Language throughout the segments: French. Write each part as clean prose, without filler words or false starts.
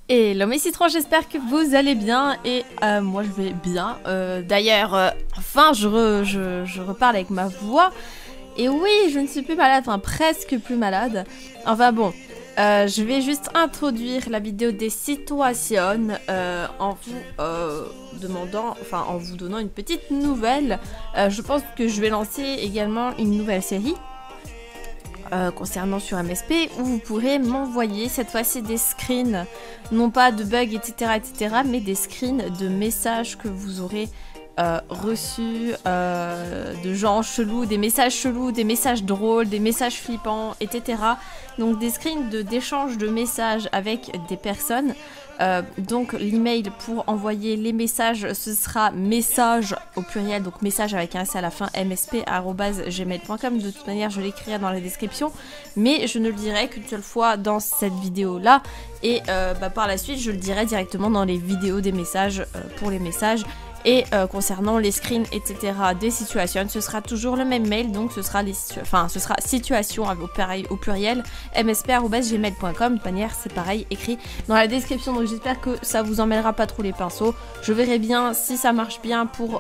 Hello mes citrons, j'espère que vous allez bien et moi je vais bien. D'ailleurs, enfin je reparle avec ma voix. Et oui, je ne suis plus malade, enfin presque plus malade. Enfin bon, je vais juste introduire la vidéo des situations en vous demandant, enfin en vous donnant une petite nouvelle. Je pense que je vais lancer également une nouvelle série. Concernant sur MSP où vous pourrez m'envoyer cette fois-ci des screens, non pas de bugs etc, mais des screens de messages que vous aurez reçus de gens chelous, des messages drôles, des messages flippants etc. Donc des screens d'échange de messages avec des personnes. Donc l'email pour envoyer les messages, ce sera message au pluriel, donc message avec un S à la fin, msp@gmail.com. De toute manière je l'écrirai dans la description, mais je ne le dirai qu'une seule fois dans cette vidéo là, et par la suite je le dirai directement dans les vidéos des messages pour les messages. Et concernant les screens, etc. des situations, ce sera toujours le même mail, donc ce sera situation au pluriel, msp@gmail.com. De toute manière, c'est pareil, écrit dans la description, donc j'espère que ça vous emmêlera pas trop les pinceaux. Je verrai bien si ça marche bien pour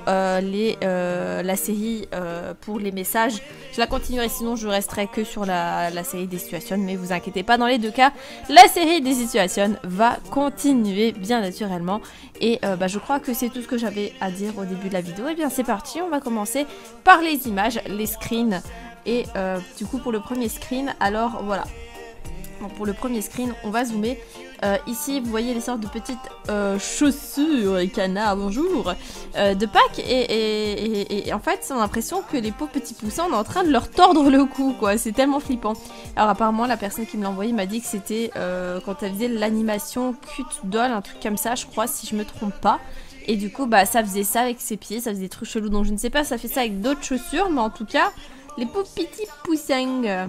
la série, pour les messages. Je la continuerai, sinon je resterai que sur la série des situations, mais vous inquiétez pas, dans les deux cas, la série des situations va continuer bien naturellement. Et je crois que c'est tout ce que j'avais à dire au début de la vidéo. Et bien c'est parti, on va commencer par les images, les screens. Et du coup pour le premier screen, alors voilà. Donc pour le premier screen, on va zoomer. Ici vous voyez les sortes de petites chaussures et canards, bonjour, de Pâques. Et en fait on a l'impression que les pauvres petits poussins, on est en train de leur tordre le cou quoi, c'est tellement flippant. Alors apparemment la personne qui me l'a envoyé m'a dit que c'était quand elle faisait l'animation cut doll, un truc comme ça je crois, si je me trompe pas. Et du coup ça faisait ça avec ses pieds, ça faisait des trucs chelous, donc je ne sais pas, ça fait ça avec d'autres chaussures, mais en tout cas les pauvres petits poussins.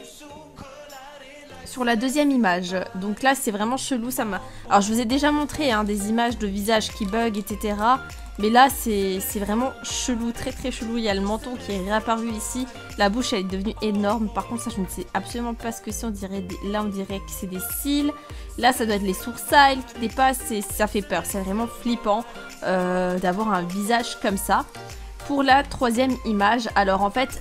Sur la deuxième image, donc là c'est vraiment chelou, ça m'a... Alors je vous ai déjà montré des images de visages qui bug etc, mais là c'est vraiment chelou, très très chelou. Il y a le menton qui est réapparu ici, la bouche elle est devenue énorme, par contre ça je ne sais absolument pas ce que c'est, on dirait là on dirait que c'est des cils, là ça doit être les sourcils qui dépassent, et ça fait peur, c'est vraiment flippant d'avoir un visage comme ça. Pour la troisième image, alors en fait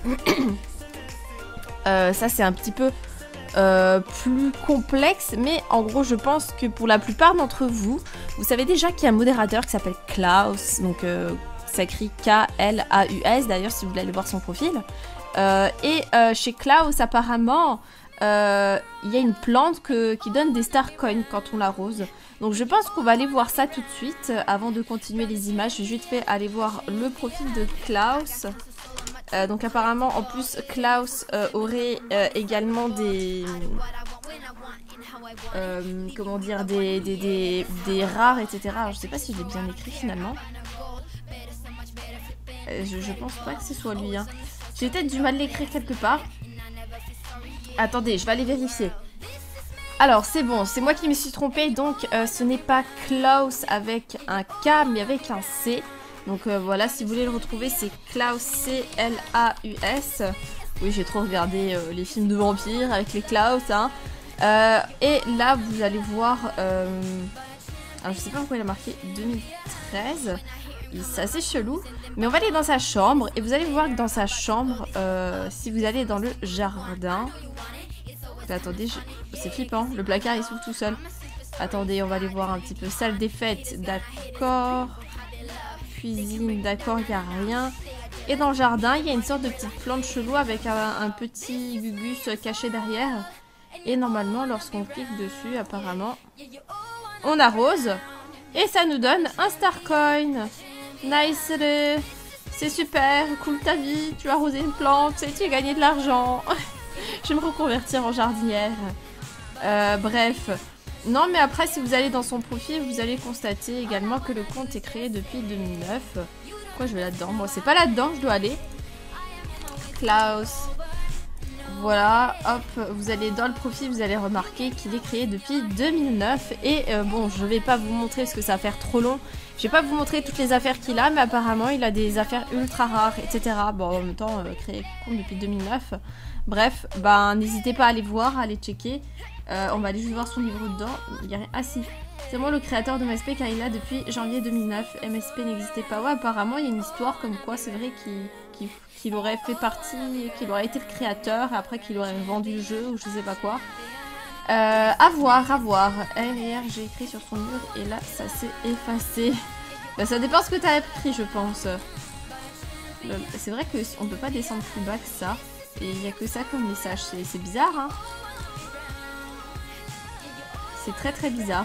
ça c'est un petit peu plus complexe, mais en gros je pense que pour la plupart d'entre vous, vous savez déjà qu'il y a un modérateur qui s'appelle Klaus, donc ça écrit K-L-A-U-S d'ailleurs si vous voulez aller voir son profil, chez Klaus apparemment il y a une plante qui donne des star coins quand on l'arrose, donc je pense qu'on va aller voir ça tout de suite avant de continuer les images. Je vais juste fait aller voir le profil de Klaus. Donc apparemment en plus Klaus aurait également des comment dire, des rares etc. Alors je sais pas si je l'ai bien écrit finalement. Je pense pas que ce soit lui hein. J'ai peut-être du mal à l'écrire quelque part. Attendez, je vais aller vérifier. Alors c'est bon, c'est moi qui me suis trompée, donc ce n'est pas Klaus avec un K mais avec un C. Donc voilà, si vous voulez le retrouver, c'est Klaus, C-L-A-U-S. Oui, j'ai trop regardé les films de vampires avec les Klaus. Hein. Et là, vous allez voir... alors, je sais pas pourquoi il a marqué 2013. C'est assez chelou. Mais on va aller dans sa chambre. Et vous allez voir que dans sa chambre, si vous allez dans le jardin... Attendez, c'est flippant. Le placard, il s'ouvre tout seul. Attendez, on va aller voir un petit peu. Salle des fêtes, d'accord. Cuisine, d'accord, il n'y a rien. Et dans le jardin, il y a une sorte de petite plante chelou avec un petit gugus caché derrière. Et normalement, lorsqu'on clique dessus, apparemment, on arrose. Et ça nous donne un star coin. Nice, c'est super, cool ta vie, tu as arrosé une plante et tu as gagné de l'argent. Je vais me reconvertir en jardinière. Bref. Non mais après si vous allez dans son profil, vous allez constater également que le compte est créé depuis 2009. Pourquoi je vais là-dedans? Moi c'est pas là-dedans, je dois aller. Klaus. Voilà, hop, vous allez dans le profil, vous allez remarquer qu'il est créé depuis 2009. Et bon, je vais pas vous montrer parce que ça va faire trop long. Je vais pas vous montrer toutes les affaires qu'il a, mais apparemment il a des affaires ultra rares, etc. Bon, en même temps, créé compte depuis 2009. Bref, ben n'hésitez pas à aller voir, à aller checker. On va aller juste voir son livre dedans. Il y a rien. Ah si. C'est moi le créateur de MSP car il est là depuis janvier 2009. MSP n'existait pas. Ouais, apparemment il y a une histoire comme quoi c'est vrai qu'il aurait fait partie, qu'il aurait été le créateur et après qu'il aurait vendu le jeu ou je sais pas quoi. À voir, à voir. Hier j'ai écrit sur son mur et là ça s'est effacé. Bah, ça dépend ce que t'as appris je pense. C'est vrai qu'on peut pas descendre plus bas que ça. Et il n'y a que ça comme message. C'est bizarre hein. C'est très très bizarre.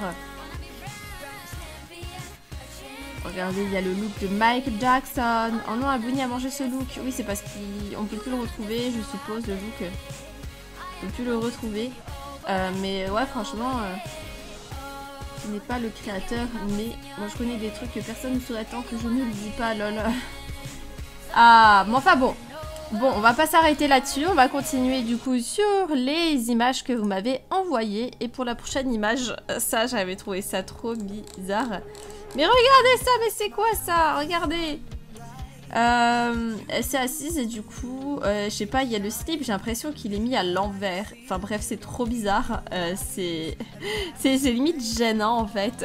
Regardez, il y a le look de Mike Jackson. Oh non, Abuni a mangé ce look. Oui, c'est parce qu'on peut plus le retrouver, je suppose, le look. On peut plus le retrouver. Mais ouais, franchement, ce n'est pas le créateur. Mais moi, je connais des trucs que personne ne saurait tant que je ne le dis pas, lol. Ah, mais enfin bon. Bon, on va pas s'arrêter là-dessus. On va continuer du coup sur les images que vous m'avez envoyées. Et pour la prochaine image, ça, j'avais trouvé ça trop bizarre. Mais regardez ça, mais c'est quoi ça? Regardez. Elle s'est assise et du coup, je sais pas, il y a le slip, j'ai l'impression qu'il est mis à l'envers. Enfin bref, c'est trop bizarre. C'est limite gênant en fait.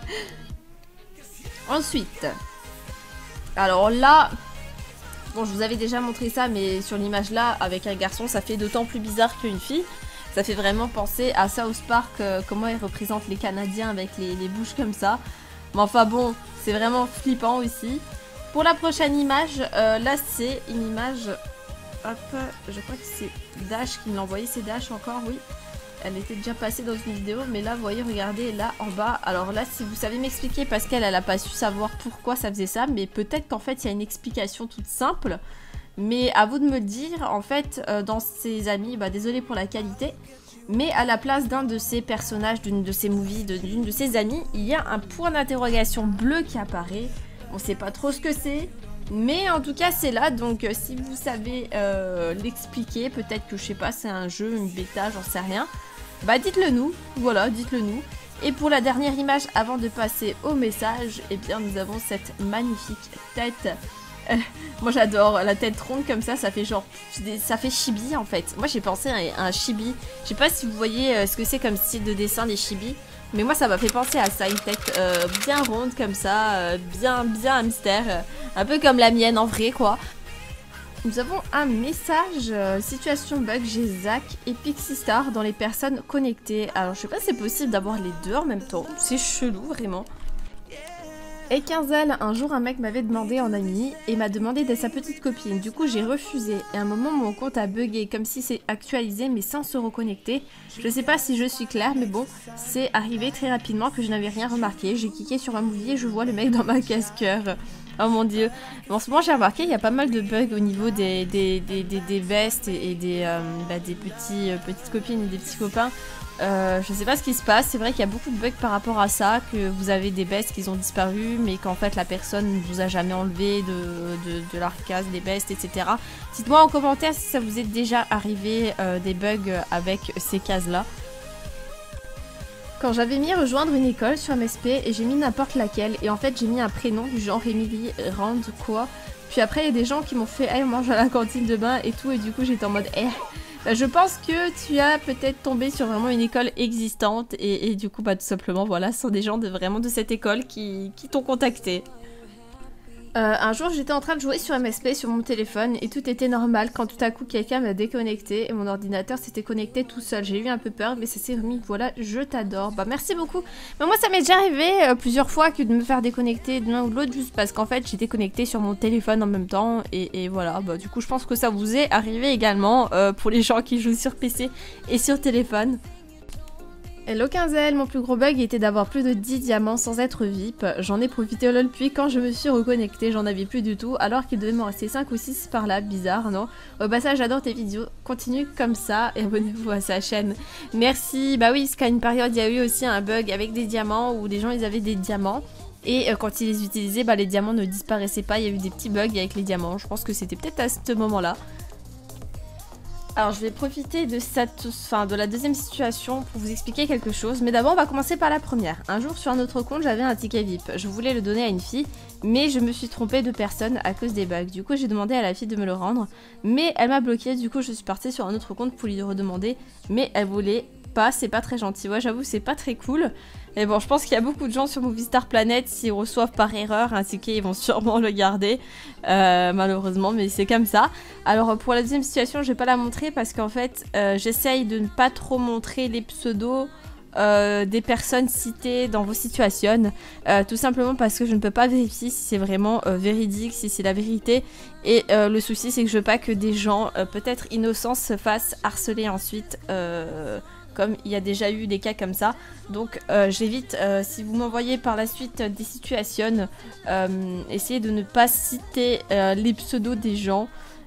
Ensuite, alors là, bon, je vous avais déjà montré ça, mais sur l'image là, avec un garçon, ça fait d'autant plus bizarre qu'une fille. Ça fait vraiment penser à South Park, comment ils représentent les Canadiens avec les bouches comme ça. Mais enfin bon, c'est vraiment flippant aussi. Pour la prochaine image, là c'est une image... Hop, je crois que c'est Dash qui me l'a envoyé. C'est Dash encore, oui. Elle était déjà passée dans une vidéo, mais là, vous voyez, regardez, là, en bas. Alors là, si vous savez m'expliquer, parce qu'elle n'a pas su savoir pourquoi ça faisait ça, mais peut-être qu'en fait, il y a une explication toute simple. Mais à vous de me le dire, en fait, dans ses amis, bah désolé pour la qualité, mais à la place d'un de ces personnages, d'une de ces movies, d'une de ses amies, il y a un point d'interrogation bleu qui apparaît. On sait pas trop ce que c'est, mais en tout cas c'est là, donc si vous savez l'expliquer, peut-être que je sais pas, c'est un jeu, une bêta, j'en sais rien, bah dites-le nous, voilà, dites-le nous. Et pour la dernière image, avant de passer au message, eh bien nous avons cette magnifique tête. Moi j'adore la tête ronde comme ça fait genre, ça fait chibi en fait. Moi j'ai pensé à un chibi. Je sais pas si vous voyez ce que c'est comme style de dessin les chibis, mais moi ça m'a fait penser à ça, une tête bien ronde comme ça, bien hamster, un peu comme la mienne en vrai quoi. Nous avons un message, situation bug, j'ai Zach et Pixie Star dans les personnes connectées. Alors je sais pas si c'est possible d'avoir les deux en même temps, c'est chelou vraiment. Et Quinzel, un jour un mec m'avait demandé en ami et m'a demandé d'être sa petite copine. Du coup j'ai refusé et à un moment mon compte a bugué comme si c'est actualisé mais sans se reconnecter. Je sais pas si je suis claire mais bon, c'est arrivé très rapidement que je n'avais rien remarqué. J'ai cliqué sur un movie et je vois le mec dans ma casqueur. Oh mon dieu. En ce moment j'ai remarqué il y a pas mal de bugs au niveau des vestes et des petites copines et des petits copains. Je sais pas ce qui se passe, c'est vrai qu'il y a beaucoup de bugs par rapport à ça, que vous avez des bestes qui ont disparu, mais qu'en fait la personne ne vous a jamais enlevé de leur case, des bestes, etc. Dites-moi en commentaire si ça vous est déjà arrivé des bugs avec ces cases-là. Quand j'avais mis rejoindre une école sur MSP et j'ai mis n'importe laquelle, et en fait j'ai mis un prénom du genre Emily, Rand, quoi. Puis après il y a des gens qui m'ont fait hey, on mange à la cantine demain et tout, et du coup j'étais en mode bah, je pense que tu as peut-être tombé sur vraiment une école existante et du coup bah tout simplement voilà, ce sont des gens vraiment de cette école qui t'ont contacté. Un jour j'étais en train de jouer sur MSP sur mon téléphone et tout était normal quand tout à coup quelqu'un m'a déconnecté et mon ordinateur s'était connecté tout seul. J'ai eu un peu peur mais ça s'est remis, voilà, je t'adore. Bah merci beaucoup. Mais moi ça m'est déjà arrivé plusieurs fois que de me faire déconnecter de l'un ou de l'autre juste parce qu'en fait j'étais connectée sur mon téléphone en même temps et voilà. Bah du coup je pense que ça vous est arrivé également pour les gens qui jouent sur PC et sur téléphone. Hello Quinzel, mon plus gros bug était d'avoir plus de 10 diamants sans être VIP. J'en ai profité au lol puis quand je me suis reconnectée, j'en avais plus du tout alors qu'il devait m'en rester 5 ou 6 par là, bizarre non? Au passage j'adore tes vidéos, continue comme ça et abonnez-vous à sa chaîne. Merci, bah oui, parce qu'à une période il y a eu aussi un bug avec des diamants où les gens ils avaient des diamants. Et quand ils les utilisaient, bah les diamants ne disparaissaient pas, il y a eu des petits bugs avec les diamants, je pense que c'était peut-être à ce moment-là. Alors je vais profiter de la deuxième situation pour vous expliquer quelque chose, mais d'abord on va commencer par la première. Un jour sur un autre compte j'avais un ticket VIP, je voulais le donner à une fille, mais je me suis trompée de personne à cause des bugs. Du coup j'ai demandé à la fille de me le rendre, mais elle m'a bloqué, du coup je suis partie sur un autre compte pour lui redemander, mais elle voulait pas, c'est pas très gentil. Ouais, j'avoue, c'est pas très cool. Et bon, je pense qu'il y a beaucoup de gens sur Movistar Planet, s'ils reçoivent par erreur un ticket, ils vont sûrement le garder, malheureusement, mais c'est comme ça. Alors pour la deuxième situation, je vais pas la montrer parce qu'en fait, j'essaye de ne pas trop montrer les pseudos des personnes citées dans vos situations, tout simplement parce que je ne peux pas vérifier si c'est vraiment véridique, si c'est la vérité. Et le souci, c'est que je veux pas que des gens, peut-être innocents, se fassent harceler ensuite, comme il y a déjà eu des cas comme ça. Donc j'évite, si vous m'envoyez par la suite des situations, essayez de ne pas citer les pseudos des gens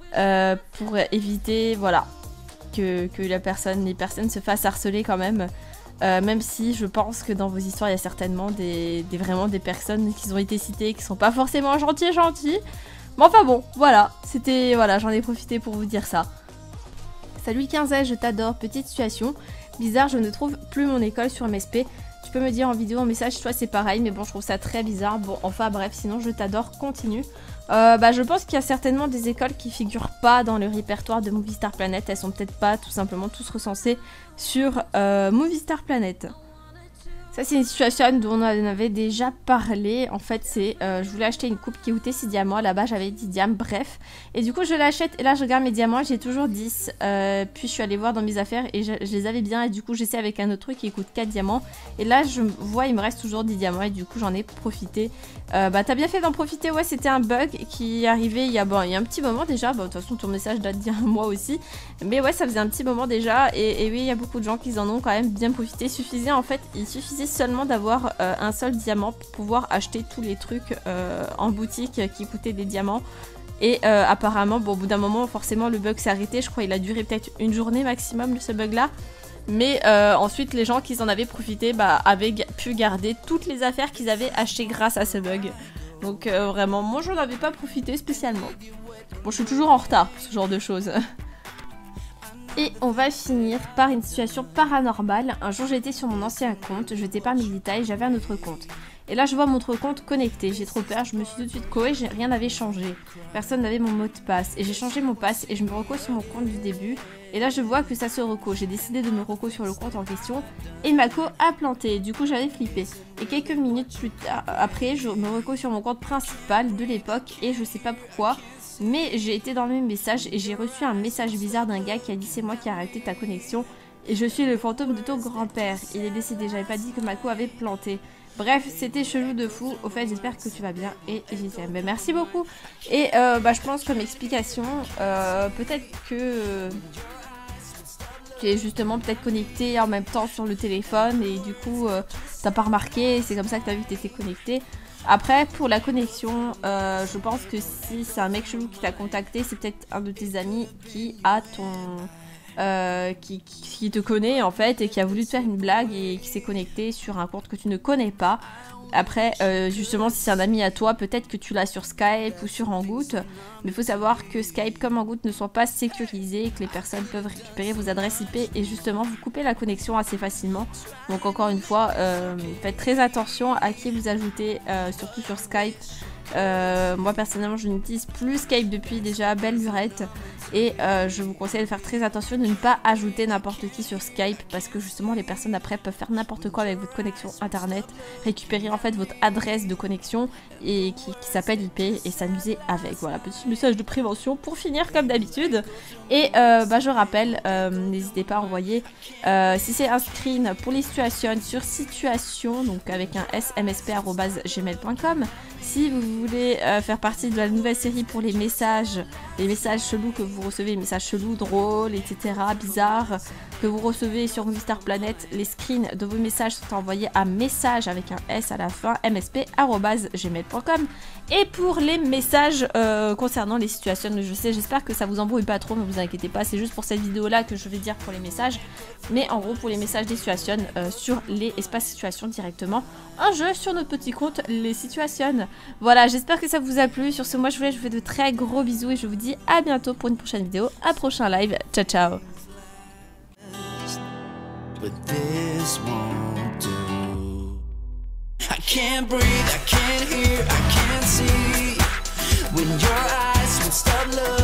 pour éviter, voilà, que les personnes se fassent harceler quand même. Même si je pense que dans vos histoires il y a certainement vraiment des personnes qui ont été citées qui sont pas forcément gentilles. Mais enfin bon, voilà, voilà, j'en ai profité pour vous dire ça. Salut 15, je t'adore, petite situation. Bizarre, je ne trouve plus mon école sur MSP. Tu peux me dire en vidéo, en message, toi c'est pareil, mais bon, je trouve ça très bizarre. Bon, enfin bref, sinon je t'adore, continue. Je pense qu'il y a certainement des écoles qui figurent pas dans le répertoire de Movistar Planet. Elles sont peut-être pas tout simplement tous recensées sur Movistar Planet. Ça c'est une situation dont on en avait déjà parlé. En fait c'est, je voulais acheter une coupe qui coûtait 6 diamants. Là-bas j'avais 10 diamants, bref. Et du coup je l'achète et là je regarde mes diamants, j'ai toujours 10. Puis je suis allée voir dans mes affaires et je les avais bien. Et du coup j'essaie avec un autre truc qui coûte 4 diamants. Et là je vois il me reste toujours 10 diamants et du coup j'en ai profité. T'as bien fait d'en profiter, ouais c'était un bug qui est arrivé il y a un petit moment déjà. De toute façon ton message date d'il y a un mois aussi. Mais ouais ça faisait un petit moment déjà. Et oui il y a beaucoup de gens qui en ont quand même bien profité. Il suffisait seulement d'avoir un seul diamant pour pouvoir acheter tous les trucs en boutique qui coûtaient des diamants. Et apparemment, bon, au bout d'un moment, forcément, le bug s'est arrêté. Je crois qu'il a duré peut-être une journée maximum, ce bug-là. Mais ensuite, les gens qui en avaient profité avaient pu garder toutes les affaires qu'ils avaient achetées grâce à ce bug. Donc vraiment, moi, je n'en avais pas profité spécialement. Bon, je suis toujours en retard pour ce genre de choses. Et on va finir par une situation paranormale. Un jour j'étais sur mon ancien compte, je n'étais pas mes détails, j'avais un autre compte. Et là je vois mon autre compte connecté, j'ai trop peur, je me suis tout de suite coé, rien n'avait changé. Personne n'avait mon mot de passe. Et j'ai changé mon passe et je me reco sur mon compte du début. Et là je vois que ça se reco, j'ai décidé de me reco sur le compte en question. Et ma co a planté, du coup j'avais flippé. Et quelques minutes plus tard, après je me reco sur mon compte principal de l'époque et je sais pas pourquoi. Mais j'ai été dans le même message et j'ai reçu un message bizarre d'un gars qui a dit c'est moi qui ai arrêté ta connexion et je suis le fantôme de ton grand-père. Il est décédé, j'avais pas dit que ma co avait planté. Bref, c'était chelou de fou. Au fait, j'espère que tu vas bien et j'y tiens. Ben, merci beaucoup. Et je pense comme explication, peut-être que tu es justement peut-être connecté en même temps sur le téléphone et du coup t'as pas remarqué, c'est comme ça que t'as vu que t'étais connecté. Après, pour la connexion, je pense que si c'est un mec chelou qui t'a contacté, c'est peut-être un de tes amis qui a qui te connaît en fait et qui a voulu te faire une blague et qui s'est connecté sur un compte que tu ne connais pas. Après, justement, si c'est un ami à toi, peut-être que tu l'as sur Skype ou sur Hangout. Mais il faut savoir que Skype comme Hangout ne sont pas sécurisés et que les personnes peuvent récupérer vos adresses IP et justement vous couper la connexion assez facilement. Donc encore une fois, faites très attention à qui vous ajoutez, surtout sur Skype. Moi personnellement je n'utilise plus Skype depuis déjà belle lurette et je vous conseille de faire très attention de ne pas ajouter n'importe qui sur Skype parce que justement les personnes après peuvent faire n'importe quoi avec votre connexion internet, récupérer en fait votre adresse de connexion et qui s'appelle IP et s'amuser avec. Voilà, petit message de prévention pour finir comme d'habitude. Et je rappelle, n'hésitez pas à envoyer si c'est un screen pour les situations sur situation, donc avec un smsp@gmail.com. Si vous voulez faire partie de la nouvelle série pour les messages chelous que vous recevez, les messages chelous, drôles, etc., bizarres, que vous recevez sur Movistar Planet, les screens de vos messages sont envoyés à message avec un S à la fin, msp@gmail.com. Et pour les messages concernant les situations, j'espère que ça vous embrouille pas trop, ne vous inquiétez pas, c'est juste pour cette vidéo là que je vais dire pour les messages. Mais en gros pour les messages des situations sur les espaces situations directement, un jeu sur notre petit compte les situations. Voilà, j'espère que ça vous a plu. Sur ce, moi je vous fais de très gros bisous et je vous dis à bientôt pour une prochaine vidéo, un prochain live. Ciao ciao. But this won't do. I can't breathe, I can't hear, I can't see when your eyes would stop looking.